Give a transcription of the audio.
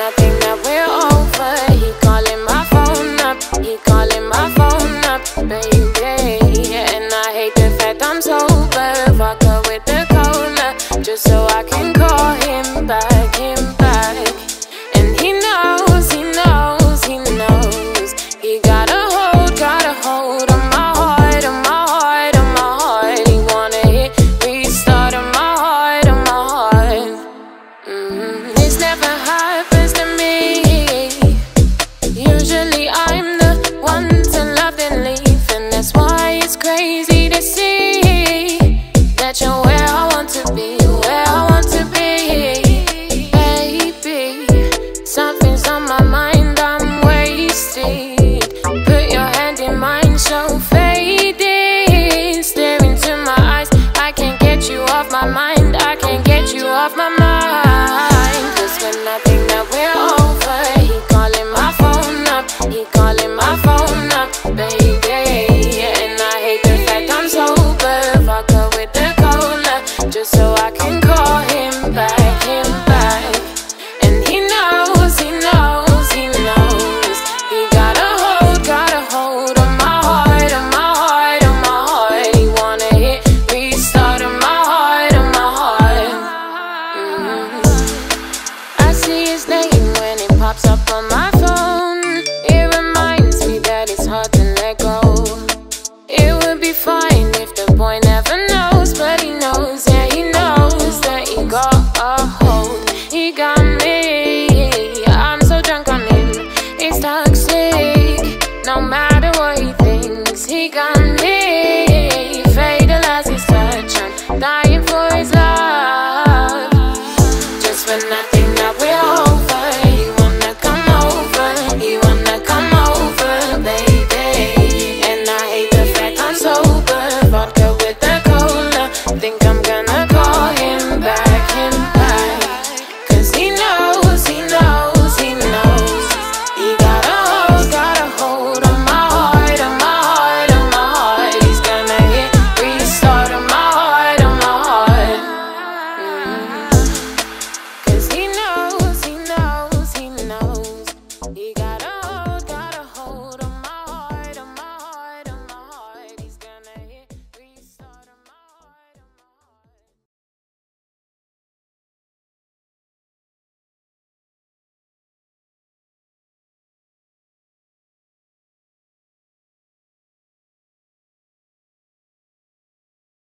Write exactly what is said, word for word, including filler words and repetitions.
I think that we're over, he calling my phone up, he calling my phone up, baby. And I hate the fact I'm sober, vodka with the cola, just so I can call him back, him back. And he knows, he knows, he knows, he got a hold, got a hold on my heart, on my heart, on my heart. He wanna hit restart on my heart, on my heart. Mm-hmm. This never happens to me. Usually I'm the one to love and leave, and that's why it's crazy to see that you're where I want to be, where I want to be, baby. Something's on my mind, I'm wasted. Put your hand in mine, so faded. Stare into my eyes, I can't get you off my mind, I can't get you off my mind. Cause when I think that we're over, he calling my phone up, he calling my phone up, baby. And I hate the fact I'm sober, vodka with the cola, just so I can call him back, him back. And he knows, he knows, he knows, he got a hold, got a hold on my heart, on my heart, on my heart. He wanna hit restart on my heart, on my heart. Mm-hmm. I see his name when it pops up on my phone. It reminds me that it's hard to let go. It would be fine if the boy never knows, but he knows, yeah, he knows that he got a hold. He got me, I'm so drunk on him, it's toxic. No matter what he thinks, he got me. Fatal as his touch, I'm dying for his love. Just when I think that we're over,